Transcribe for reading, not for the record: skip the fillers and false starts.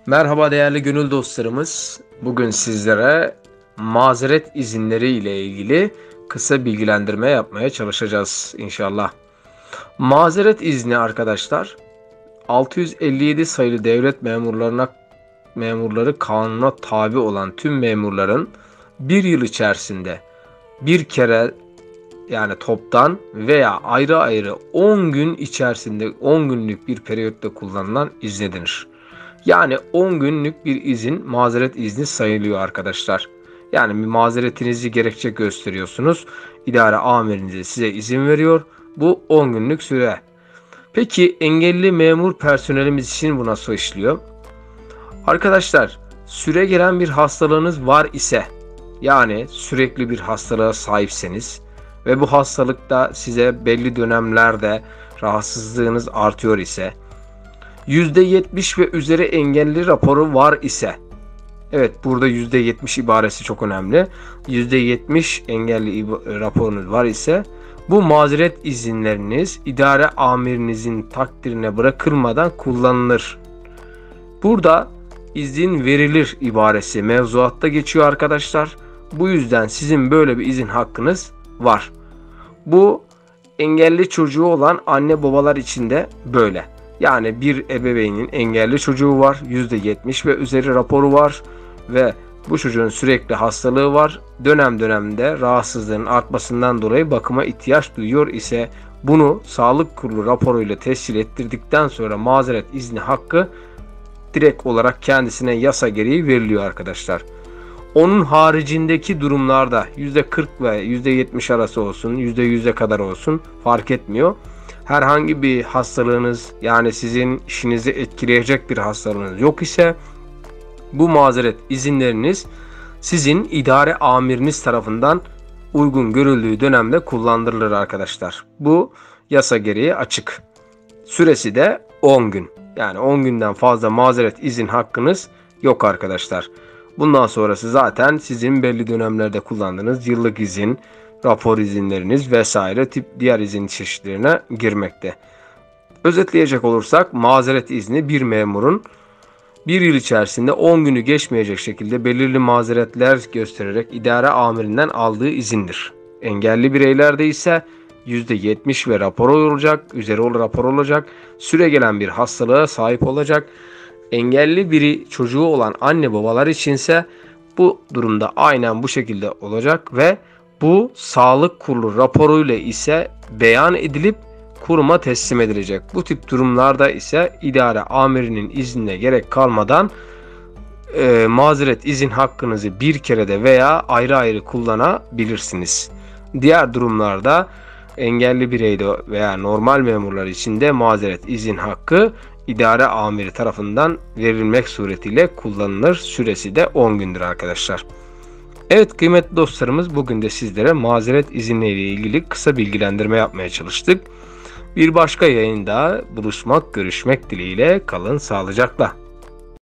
Merhaba değerli gönül dostlarımız. Bugün sizlere mazeret izinleri ile ilgili kısa bilgilendirme yapmaya çalışacağız inşallah. Mazeret izni arkadaşlar 657 sayılı devlet memurları kanuna tabi olan tüm memurların bir yıl içerisinde bir kere, yani toptan veya ayrı ayrı 10 gün içerisinde 10 günlük bir periyotta kullanılan izne denir. Yani 10 günlük bir izin mazeret izni sayılıyor arkadaşlar. Yani bir mazeretinizi gerekçe gösteriyorsunuz. İdare amiriniz size izin veriyor. Bu 10 günlük süre. Peki engelli memur personelimiz için bu nasıl işliyor? Arkadaşlar, süre gelen bir hastalığınız var ise, yani sürekli bir hastalığa sahipseniz ve bu hastalıkta size belli dönemlerde rahatsızlığınız artıyor ise, %70 ve üzeri engelli raporu var ise, evet, burada %70 ibaresi çok önemli. %70 engelli raporunuz var ise bu mazeret izinleriniz idare amirinizin takdirine bırakılmadan kullanılır. Burada izin verilir ibaresi mevzuatta geçiyor arkadaşlar. Bu yüzden sizin böyle bir izin hakkınız var. Bu engelli çocuğu olan anne babalar için de böyle. Yani bir ebeveynin engelli çocuğu var, %70 ve üzeri raporu var ve bu çocuğun sürekli hastalığı var. Dönem dönemde rahatsızlığın artmasından dolayı bakıma ihtiyaç duyuyor ise bunu sağlık kurulu raporuyla tescil ettirdikten sonra mazeret izni hakkı direkt olarak kendisine yasa gereği veriliyor arkadaşlar. Onun haricindeki durumlarda %40 ve %70 arası olsun, %100'e kadar olsun fark etmiyor. Herhangi bir hastalığınız, yani sizin işinizi etkileyecek bir hastalığınız yok ise bu mazeret izinleriniz sizin idare amiriniz tarafından uygun görüldüğü dönemde kullandırılır arkadaşlar. Bu yasa gereği açık. Süresi de 10 gün. Yani 10 günden fazla mazeret izin hakkınız yok arkadaşlar. Bundan sonrası zaten sizin belli dönemlerde kullandığınız yıllık izin, rapor izinleriniz vesaire tip diğer izin çeşitlerine girmekte. Özetleyecek olursak mazeret izni bir memurun bir yıl içerisinde 10 günü geçmeyecek şekilde belirli mazeretler göstererek idare amirinden aldığı izindir. Engelli bireylerde ise %70 ve rapor olacak, üzeri rapor olacak, süre gelen bir hastalığa sahip olacak. Engelli biri çocuğu olan anne babalar içinse bu durumda aynen bu şekilde olacak ve bu sağlık kurulu raporuyla ise beyan edilip kuruma teslim edilecek. Bu tip durumlarda ise idare amirinin iznine gerek kalmadan mazeret izin hakkınızı bir kerede veya ayrı ayrı kullanabilirsiniz. Diğer durumlarda engelli bireyde veya normal memurlar için de mazeret izin hakkı idare amiri tarafından verilmek suretiyle kullanılır. Süresi de 10 gündür arkadaşlar. Evet kıymetli dostlarımız, bugün de sizlere mazeret izinleriyle ilgili kısa bilgilendirme yapmaya çalıştık. Bir başka yayında buluşmak, görüşmek dileğiyle kalın sağlıcakla.